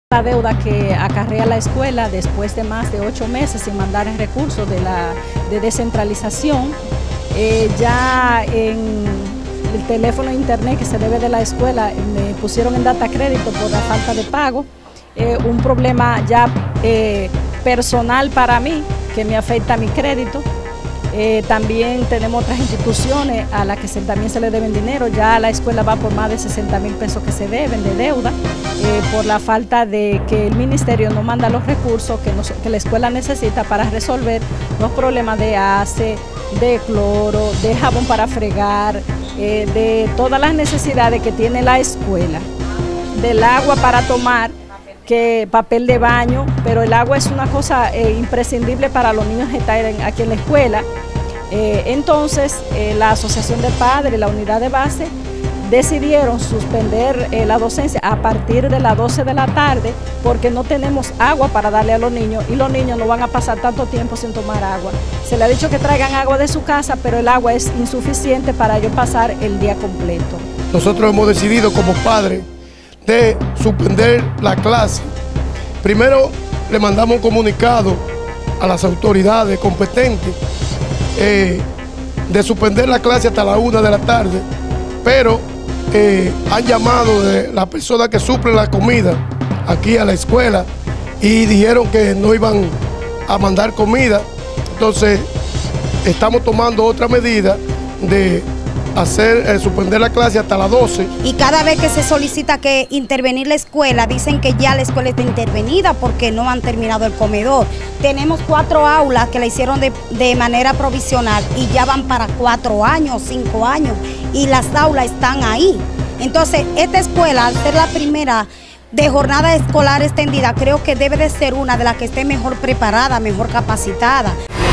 La deuda que acarrea la escuela después de más de 8 meses sin mandar el recurso de descentralización, ya en el teléfono e internet que se debe de la escuela me pusieron en data crédito por la falta de pago, un problema ya personal para mí que me afecta a mi crédito. También tenemos otras instituciones a las que también se le deben dinero. Ya la escuela va por más de 60.000 pesos que se deben de deuda por la falta de que el ministerio no manda los recursos que la escuela necesita para resolver los problemas de ACE, de cloro, de jabón para fregar, de todas las necesidades que tiene la escuela, del agua para tomar, que papel de baño, pero el agua es una cosa imprescindible para los niños que están aquí en la escuela. Entonces, la Asociación de Padres, la unidad de base, decidieron suspender la docencia a partir de las 12 de la tarde porque no tenemos agua para darle a los niños y los niños no van a pasar tanto tiempo sin tomar agua. Se le ha dicho que traigan agua de su casa, pero el agua es insuficiente para ellos pasar el día completo. Nosotros hemos decidido como padres de suspender la clase. Primero le mandamos un comunicado a las autoridades competentes de suspender la clase hasta la 1 de la tarde, pero han llamado de la persona que suple la comida aquí a la escuela y dijeron que no iban a mandar comida. Entonces estamos tomando otra medida de suspender la clase hasta las 12. Y cada vez que se solicita que intervenir la escuela, dicen que ya la escuela está intervenida porque no han terminado el comedor. Tenemos 4 aulas que la hicieron de manera provisional y ya van para 4 años, 5 años, y las aulas están ahí. Entonces, esta escuela, al ser la primera de jornada escolar extendida, creo que debe de ser una de las que esté mejor preparada, mejor capacitada.